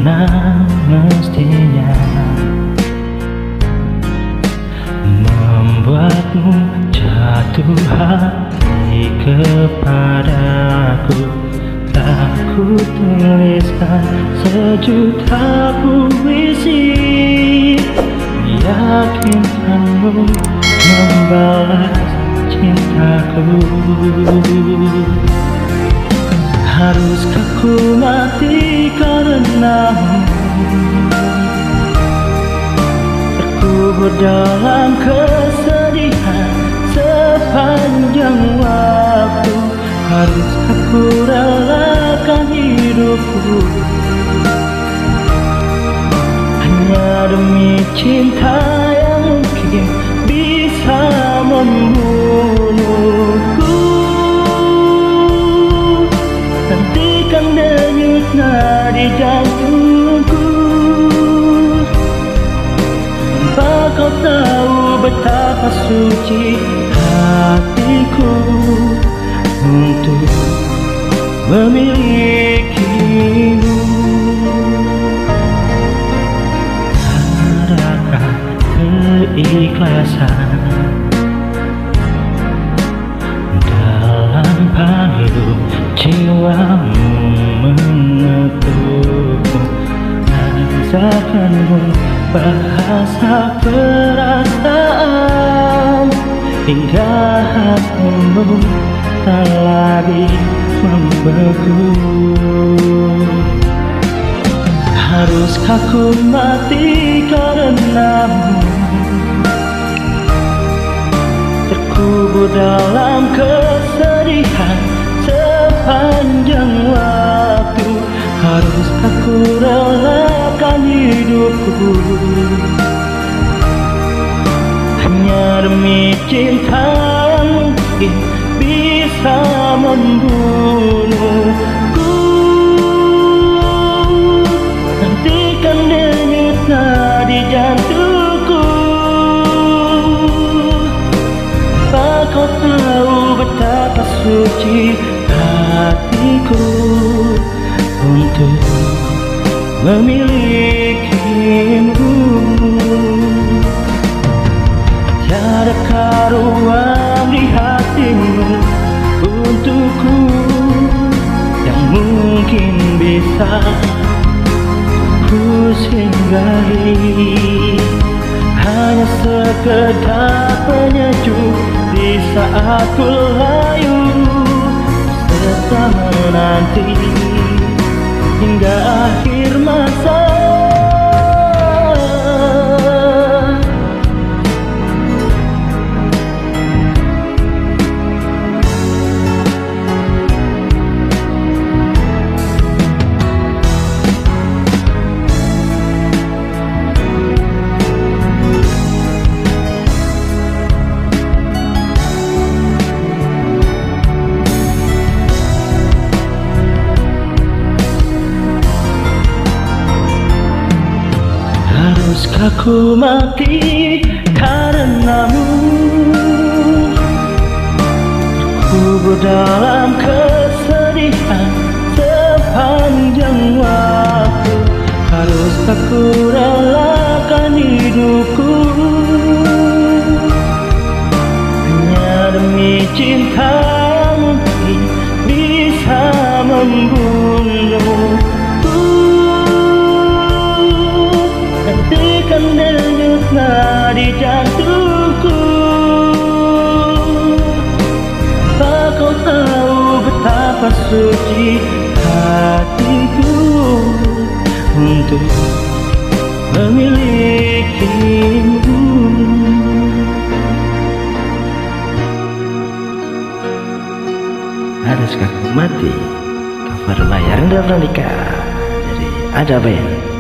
mana mestinya membuatmu jatuh hati kepadaku. Aku tuliskan sejuta puisi, meyakinkanmu membalas cintaku. Haruskah ku mati karenamu, terkubur dalam kesedihan sepanjang waktu? Haruskah ku relakan hidupku hanya demi cinta yang mungkin bisa membunuhku? Hentikan denyut nadi jantungku, tanpa kau tahu betapa suci hatiku untuk memilikimu. Adakah keikhlasan dalam palung jiwamu mengetukmu? Ajarkanmu bahasa perasaan hingga hatimu tak lagi membeku. Haruskah ku mati karenamu, terkubur dalam kesedihan sepanjang waktu? Haruskah ku relakan hidupku hanya demi cinta yang mungkin bisa membunuhku? Hentikan denyut nadi jantungku, apa kau tahu betapa suci hatiku untuk memilikimu? Tiadakah ruang di hatimu untukku yang mungkin bisa ku singgahi? Hanya sekedar penyejuk di saat ku layu, serta menanti hingga akhir masa. Haruskah ku mati karenamu, terkubur dalam kesedihan sepanjang waktu? Haruskah ku relakan hidupku hanya demi cinta yang mungkin bisa membunuhku? Hentikan denyut nadi jantungku, apa kau tahu betapa suci hatiku untuk memilikimu? Haruskah ku mati? Cover by Rendra Pradika dari Ada Band.